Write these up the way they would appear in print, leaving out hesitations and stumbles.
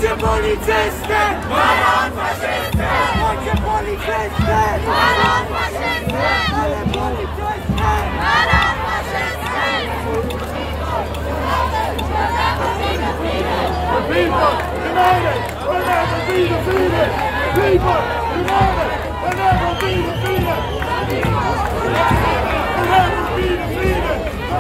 Deutsche Polizisten! Mörder und Faschisten! Deutsche Polizisten! Mörder und Faschisten! Alle Polizisten! Mörder und Faschisten! The people united will never be defeated! The people united will never be defeated! Will never be defeated!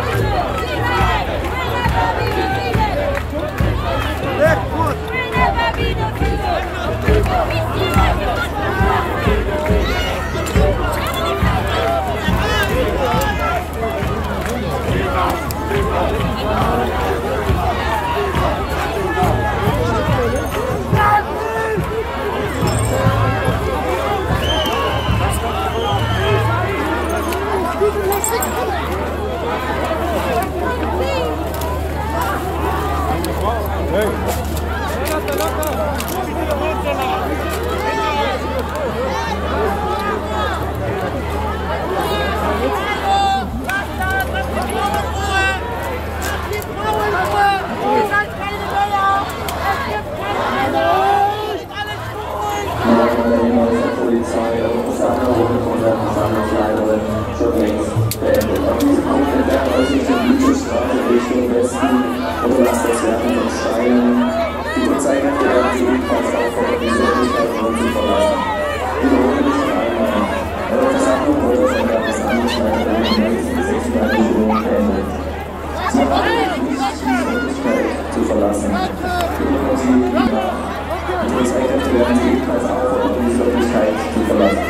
Polizei und Versammlung von der Versammlungsleiterin schon längst beendet. Auf diesem Hauptwerk äußert die Südstern Richtung Westen und lasst das Werfen von Steinen. Die Polizeikräfte werden sie ebenfalls auffordern, die Öffentlichkeit zu verlassen. Wiederhole nicht einmal. Eure Versammlung wurde von der Versammlungsleiterin am 9.6. beendet. Sie haben nicht die Öffentlichkeit zu verlassen. Wiederholen Sie nach. Die Polizeikräfte werden sie ebenfalls auffordern, die Öffentlichkeit zu verlassen.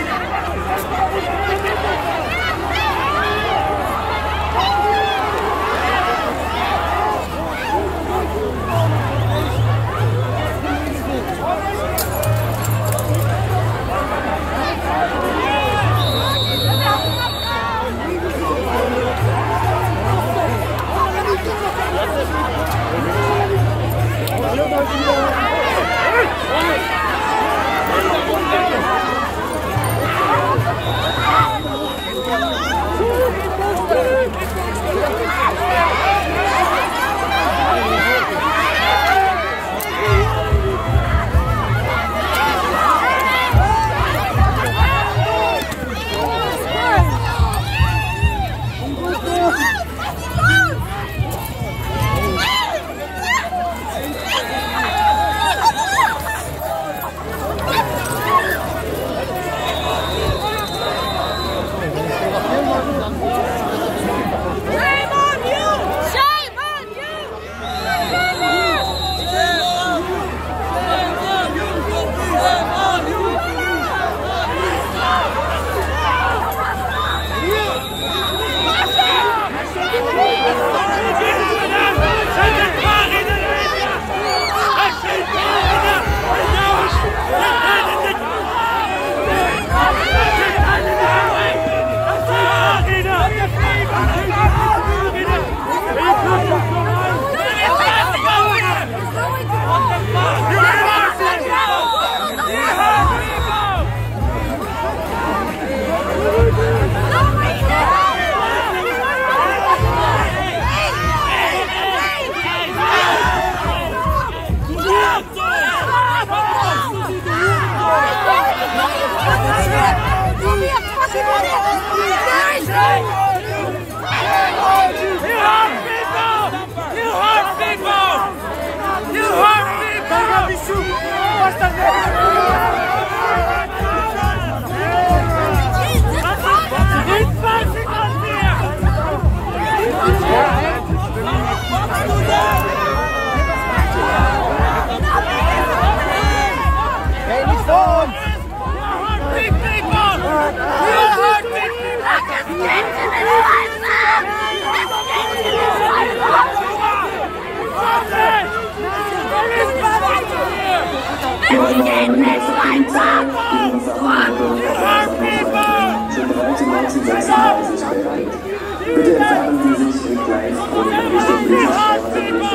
Bitte entfernen Sie sich in Kleinstgruppen Richtung Südstern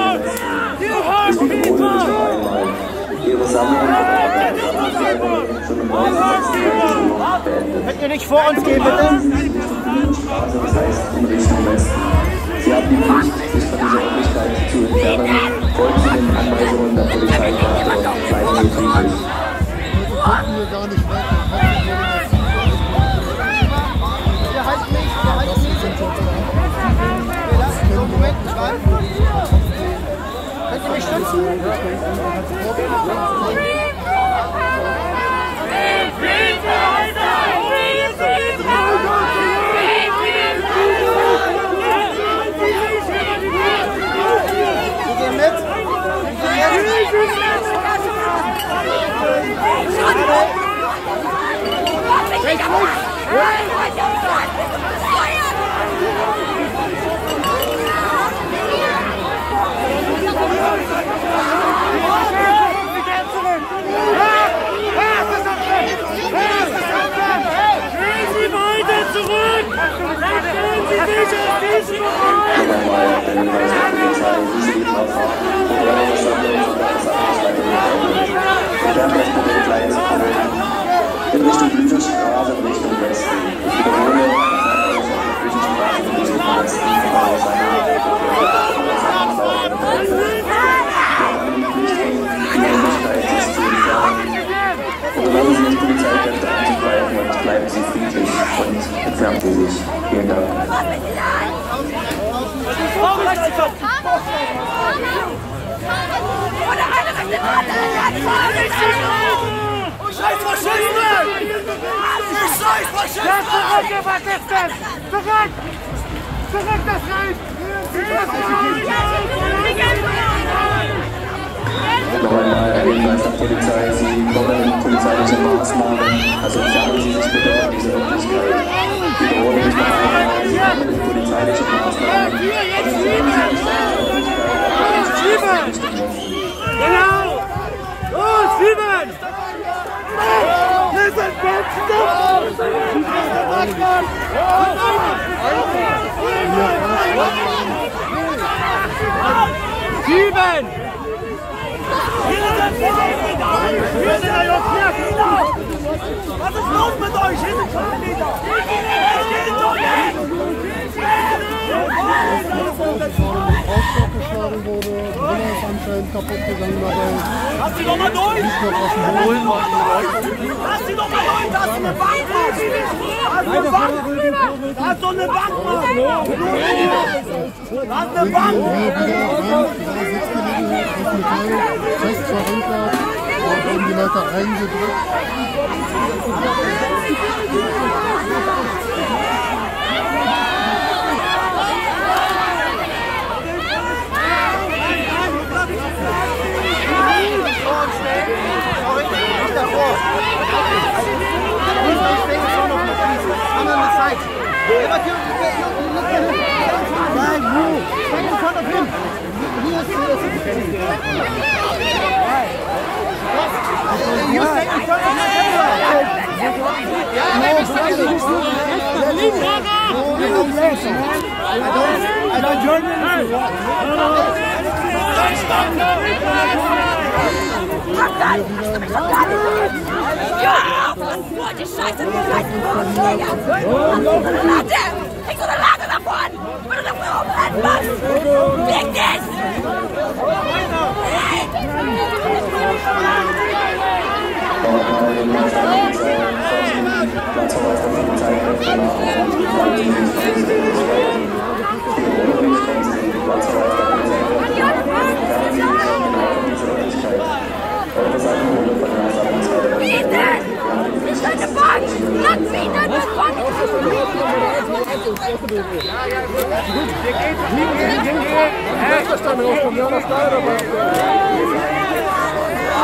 Ich wiederhole mich noch einmal. Ihre Sammlung wird schon um 19.30 beendet. Könnt ihr nicht vor uns gehen, bitte? Das heißt in Richtung Westen. Sie haben die Pflicht, sich von dieser Öffentlichkeit zu entfernen. Folgen Sie den Anweisungen der Polizeikräfte. In Richtung Südstern, in Richtung Westen. Ich wiederhole, Südstern in Richtung Westen. Und lassen Sie die Polizeikräfte anzugreifen und bleiben Sie friedlich und entfernen Sie sich. Vielen Dank. Scheiß Faschisten! Scheiß Faschisten! Zurück, was ist das? Zurück! Zurück das Reich! Noch einmal der Hinweis der Polizei, Sie kommen polizeiliche Maßnahmen, also entfernen Sie sich bitte von dieser Öffentlichkeit. Ich wiederhole mich noch einmal, Sie kommen polizeiliche Maßnahmen, also entfernen Sie sich von dieser Öffentlichkeit. Genau! Los, Sieben! Wir sind Sieben! Was ist los mit euch? Hier sind Kilometer! Aufstockgeschlagen wurde, Brille ist anscheinend kaputt gegangen dabei. Lass sie doch mal durch! Lass sie doch mal durch! Da ist eine Bank! Da ist doch eine Bank, Mann! Da ist eine Bank! Fest verankert, da wurden die Leute reingedrückt. I don't join Die Scheiße, die ich so eine Lade davon! Wenn du da oben machst! Leg dich!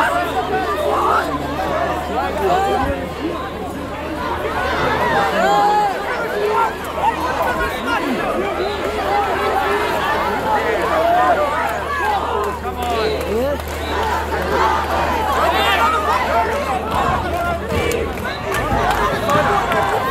Ja,